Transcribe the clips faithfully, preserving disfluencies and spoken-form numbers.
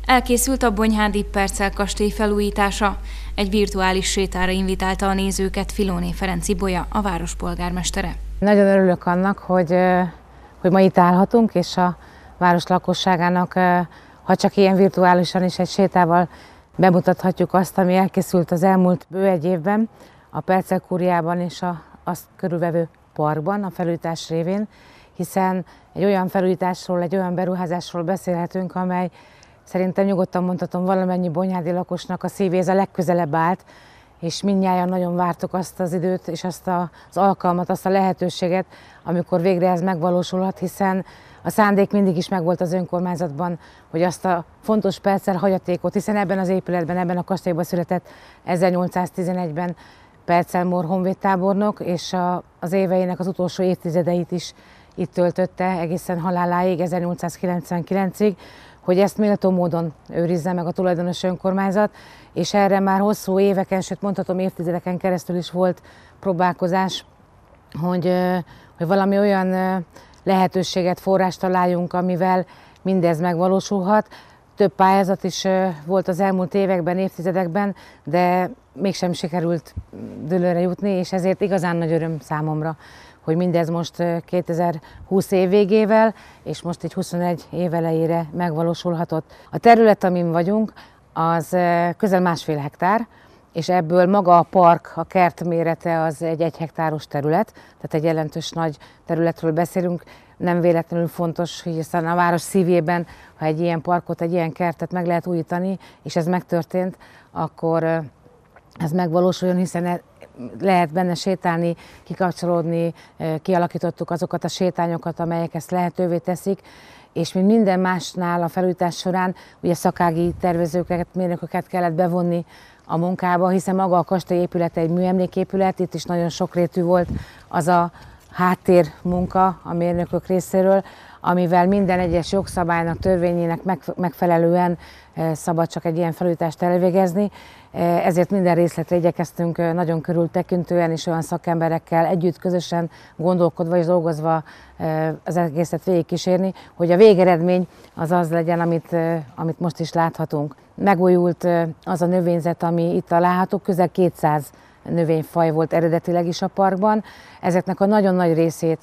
Elkészült a Bonyhádi Percel kastély felújítása. Egy virtuális sétára invitálta a nézőket Filóné Ferenc Ibolya, a város polgármestere. Nagyon örülök annak, hogy, hogy ma itt állhatunk, és a város lakosságának, ha csak ilyen virtuálisan is egy sétával bemutathatjuk azt, ami elkészült az elmúlt bő egy évben a Percel kúriában és a, azt körülvevő parkban a felújítás révén, hiszen egy olyan felújításról, egy olyan beruházásról beszélhetünk, amely szerintem nyugodtan mondhatom valamennyi bonyhádi lakosnak a szívéhez a legközelebb állt, és mindnyájan nagyon vártuk azt az időt és azt az alkalmat, azt a lehetőséget, amikor végre ez megvalósulhat, hiszen a szándék mindig is megvolt az önkormányzatban, hogy azt a fontos Percel hagyatékot, hiszen ebben az épületben, ebben a kastélyban született ezernyolcszáztizenegyben Percel Mór honvédtábornok, és a, az éveinek az utolsó évtizedeit is itt töltötte egészen haláláig, ezernyolcszázkilencvenkilencig, hogy ezt méltó módon őrizze meg a tulajdonos önkormányzat, és erre már hosszú éveken, sőt mondhatom évtizedeken keresztül is volt próbálkozás, hogy, hogy valami olyan lehetőséget, forrást találjunk, amivel mindez megvalósulhat. Több pályázat is volt az elmúlt években, évtizedekben, de mégsem sikerült dőlőre jutni, és ezért igazán nagy öröm számomra, hogy mindez most kétezer-húsz év végével, és most így huszonegy év elejére megvalósulhatott. A terület, amin vagyunk, az közel másfél hektár, és ebből maga a park, a kert mérete az egy egy hektáros terület, tehát egy jelentős nagy területről beszélünk. Nem véletlenül fontos, hogy aztán a város szívében, ha egy ilyen parkot, egy ilyen kertet meg lehet újítani, és ez megtörtént, akkor ez megvalósuljon, hiszen lehet benne sétálni, kikapcsolódni, kialakítottuk azokat a sétányokat, amelyek ezt lehetővé teszik, és mint minden másnál a felújítás során ugye szakági tervezőket, mérnököket kellett bevonni a munkába, hiszen maga a kastély épülete egy műemléképület, itt is nagyon sokrétű volt az a háttérmunka a mérnökök részéről, amivel minden egyes jogszabálynak, törvényének megfelelően szabad csak egy ilyen felújítást elvégezni. Ezért minden részletre igyekeztünk nagyon körültekintően és olyan szakemberekkel együtt, közösen gondolkodva és dolgozva az egészet végigkísérni, hogy a végeredmény az az legyen, amit, amit most is láthatunk. Megújult az a növényzet, ami itt található, közel kétszáz növényfaj volt eredetileg is a parkban. Ezeknek a nagyon nagy részét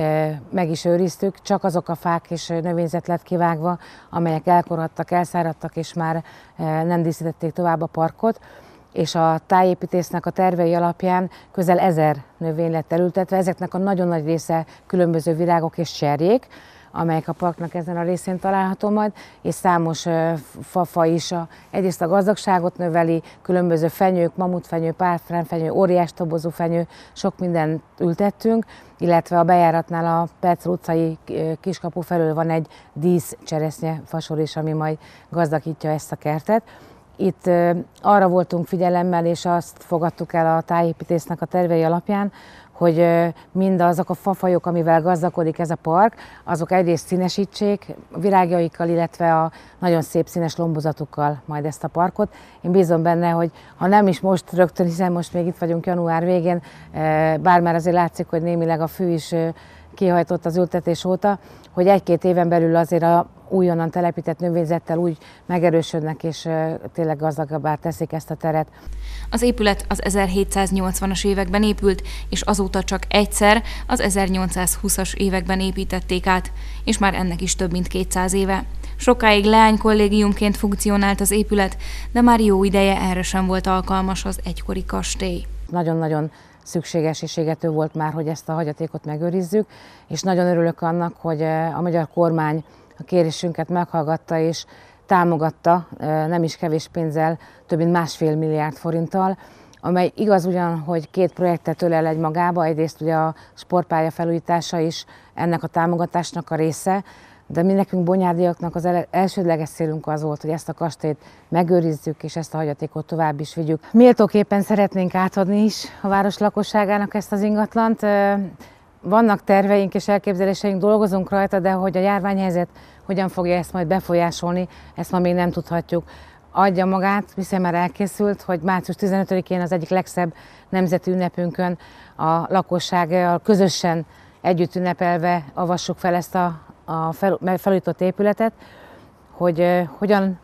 meg is őriztük, csak azok a fák és növényzet lett kivágva, amelyek elkoradtak, elszáradtak és már nem díszítették tovább a parkot, és a tájépítésznek a tervei alapján közel ezer növény lett elültetve, ezeknek a nagyon nagy része különböző virágok és cserjék, amelyek a parknak ezen a részén található majd, és számos fafa is a, egyrészt a gazdagságot növeli, különböző fenyők, mamutfenyő, párfránfenyő, óriás tobozú fenyő, sok mindent ültettünk, illetve a bejáratnál a Percel utcai kiskapu felől van egy díszcseresznye fasor is, ami majd gazdagítja ezt a kertet. Itt arra voltunk figyelemmel, és azt fogadtuk el a tájépítésznek a tervei alapján, hogy mindazok a fafajok, amivel gazdagodik ez a park, azok egyrészt színesítsék virágjaikkal, illetve a nagyon szép színes lombozatukkal majd ezt a parkot. Én bízom benne, hogy ha nem is most rögtön, hiszen most még itt vagyunk január végén, bár már azért látszik, hogy némileg a fű is kihajtott az ültetés óta, hogy egy-két éven belül azért a újonnan telepített növényzettel úgy megerősödnek és tényleg gazdagabbá teszik ezt a teret. Az épület az ezerhétszáznyolcvanas években épült, és azóta csak egyszer, az ezernyolcszázhúszas években építették át, és már ennek is több mint kétszáz éve. Sokáig leánykollégiumként funkcionált az épület, de már jó ideje erre sem volt alkalmas az egykori kastély. Nagyon-nagyon szükséges és égető volt már, hogy ezt a hagyatékot megőrizzük, és nagyon örülök annak, hogy a magyar kormány a kérésünket meghallgatta és támogatta nem is kevés pénzzel, több mint másfél milliárd forinttal, amely igaz ugyan, hogy két projektet ölel egy magába, egyrészt ugye a sportpálya felújítása is ennek a támogatásnak a része, de mi nekünk bonyhádiaknak az elsődleges célunk az volt, hogy ezt a kastélyt megőrizzük, és ezt a hagyatékot tovább is vigyük. Méltóképpen szeretnénk átadni is a város lakosságának ezt az ingatlant. Vannak terveink és elképzeléseink, dolgozunk rajta, de hogy a járványhelyzet hogyan fogja ezt majd befolyásolni, ezt ma még nem tudhatjuk. Adja magát, hiszen már elkészült, hogy március tizenötödikén az egyik legszebb nemzeti ünnepünkön a lakossággal közösen együtt ünnepelve avassuk fel ezt a, a fel, felújított épületet, hogy hogyan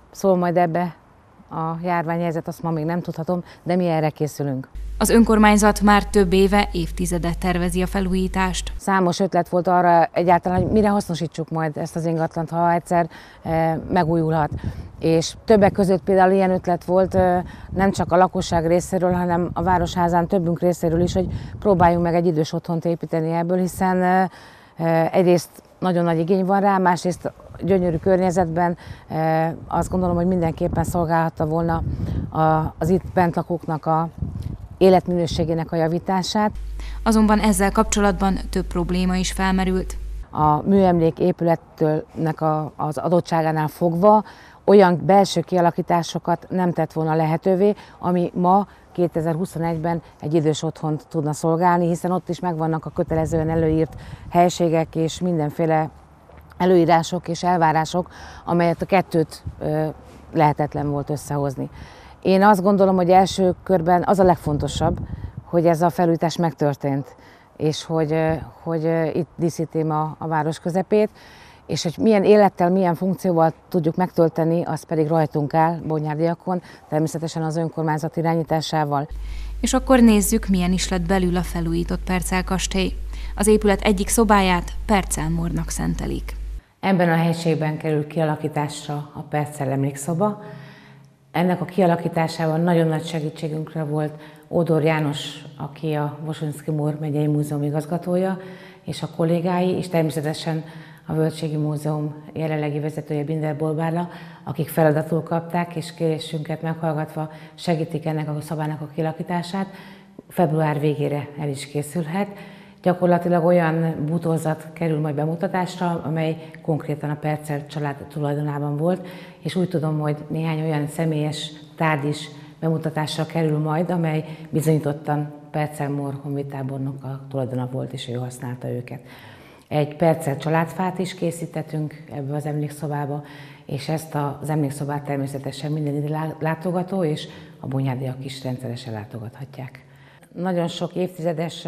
szól majd ebbe a járványhelyzet, azt ma még nem tudhatom, de mi erre készülünk. Az önkormányzat már több éve, évtizedet tervezi a felújítást. Számos ötlet volt arra egyáltalán, hogy mire hasznosítsuk majd ezt az ingatlant, ha egyszer e, megújulhat. És többek között például ilyen ötlet volt e, nem csak a lakosság részéről, hanem a Városházán többünk részéről is, hogy próbáljunk meg egy idős otthont építeni ebből, hiszen e, e, egyrészt nagyon nagy igény van rá, másrészt gyönyörű környezetben e, azt gondolom, hogy mindenképpen szolgálhatta volna a, az itt bent lakóknak a életminőségének a javítását. Azonban ezzel kapcsolatban több probléma is felmerült. A műemlék épületnek az adottságánál fogva olyan belső kialakításokat nem tett volna lehetővé, ami ma kétezer-huszonegyben egy idős otthont tudna szolgálni, hiszen ott is megvannak a kötelezően előírt helységek és mindenféle előírások és elvárások, amelyet a kettőt lehetetlen volt összehozni. Én azt gondolom, hogy első körben az a legfontosabb, hogy ez a felújítás megtörtént, és hogy, hogy itt díszítem a, a város közepét, és hogy milyen élettel, milyen funkcióval tudjuk megtölteni, az pedig rajtunk áll, Bonyárdiakon, természetesen az önkormányzat irányításával. És akkor nézzük, milyen is lett belül a felújított Percel kastély. Az épület egyik szobáját Percelmornak szentelik. Ebben a helységben kerül kialakításra a Percel emlékszoba. Ennek a kialakításában nagyon nagy segítségünkre volt Ódor János, aki a Wosonski-Mur megyei múzeum igazgatója, és a kollégái, és természetesen a Völgységi Múzeum jelenlegi vezetője Binder Bolbála, akik feladatul kapták, és kérésünket meghallgatva segítik ennek a szobának a kialakítását. Február végére el is készülhet. Gyakorlatilag olyan bútorzat kerül majd bemutatásra, amely konkrétan a Percel család tulajdonában volt, és úgy tudom, hogy néhány olyan személyes tárgy is bemutatásra kerül majd, amely bizonyítottan Percelmor honvédtábornok a tulajdona volt, és ő használta őket. Egy Percel családfát is készítettünk ebbe az emlékszobába, és ezt az emlékszobát természetesen minden ide látogató, és a bonyárdiak is rendszeresen látogathatják. Nagyon sok évtizedes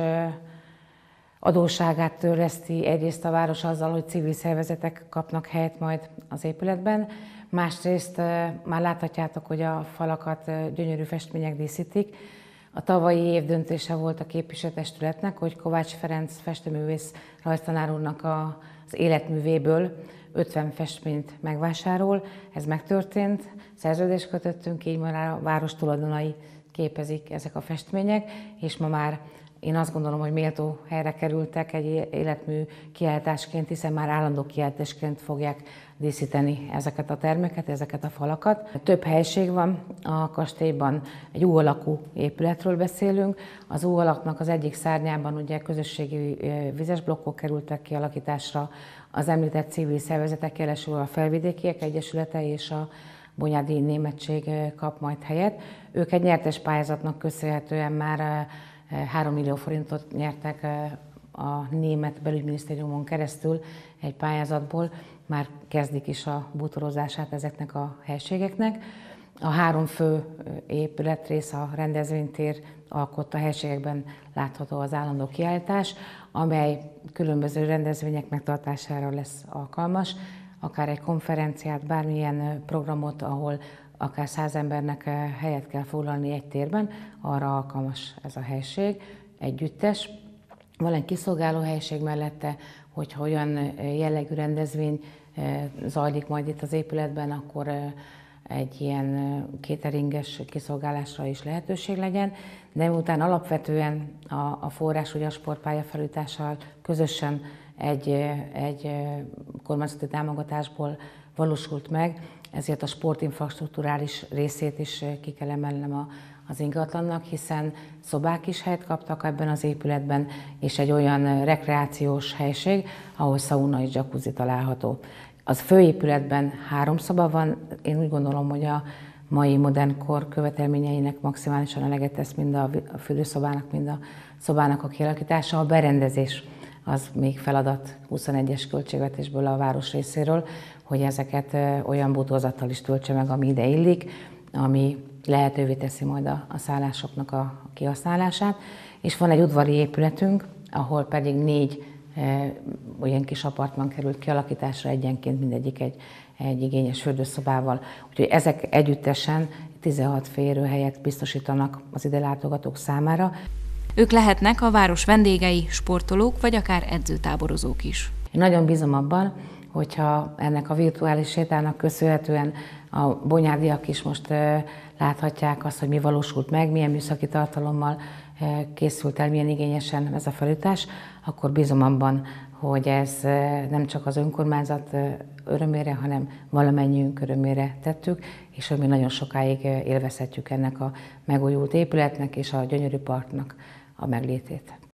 adósságát törleszti egyrészt a város azzal, hogy civil szervezetek kapnak helyet majd az épületben, másrészt már láthatjátok, hogy a falakat gyönyörű festmények díszítik. A tavalyi év döntése volt a képviselőtestületnek, hogy Kovács Ferenc festőművész rajztanár úrnak az életművéből ötven festményt megvásárol. Ez megtörtént, szerződést kötöttünk, így már a város tulajdonai képezik ezek a festmények, és ma már én azt gondolom, hogy méltó helyre kerültek egy életmű kiállításként, hiszen már állandó kiállításként fogják díszíteni ezeket a termeket, ezeket a falakat. Több helység van a kastélyban, egy U alakú épületről beszélünk. Az U alaknak az egyik szárnyában ugye közösségi vizes blokkok kerültek kialakításra, az említett civil szervezetek, jelesül a Felvidékiek Egyesülete és a Bonyárdi Németség kap majd helyet. Ők egy nyertes pályázatnak köszönhetően már három millió forintot nyertek a német belügyminisztériumon keresztül egy pályázatból, már kezdik is a bútorozását ezeknek a helységeknek. A három fő épületrész, a rendezvénytér alkotta helységekben látható az állandó kiállítás, amely különböző rendezvények megtartására lesz alkalmas, akár egy konferenciát, bármilyen programot, ahol akár száz embernek helyet kell foglalni egy térben, arra alkalmas ez a helység, együttes. Van egy kiszolgáló helység mellette, hogyha olyan jellegű rendezvény zajlik majd itt az épületben, akkor egy ilyen cateringes kiszolgálásra is lehetőség legyen, de miután alapvetően a, a forrás, ugye a sportpálya felújítással közösen egy, egy kormányzati támogatásból valósult meg, ezért a sportinfrastrukturális részét is ki kell emelnem a, az ingatlannak, hiszen szobák is helyet kaptak ebben az épületben, és egy olyan rekreációs helység, ahol szauna és jacuzzi található. Az főépületben három szoba van, én úgy gondolom, hogy a mai modern kor követelményeinek maximálisan eleget tesz mind a fürdőszobának, mind a szobának a kialakítása. A berendezés az még feladat huszonegyes költségvetésből a város részéről, hogy ezeket olyan bútorzattal is töltse meg, ami ide illik, ami lehetővé teszi majd a, a szállásoknak a kihasználását. És van egy udvari épületünk, ahol pedig négy e, olyan kis apartman került kialakításra, egyenként mindegyik egy, egy igényes fürdőszobával. Úgyhogy ezek együttesen tizenhat férőhelyet biztosítanak az ide látogatók számára. Ők lehetnek a város vendégei, sportolók vagy akár edzőtáborozók is. Én nagyon bízom abban, hogyha ennek a virtuális sétának köszönhetően a bonyádiak is most láthatják azt, hogy mi valósult meg, milyen műszaki tartalommal készült el, milyen igényesen ez a felújítás, akkor bízom abban, hogy ez nem csak az önkormányzat örömére, hanem valamennyiünk örömére tettük, és hogy mi nagyon sokáig élvezhetjük ennek a megújult épületnek és a gyönyörű parknak a meglétét.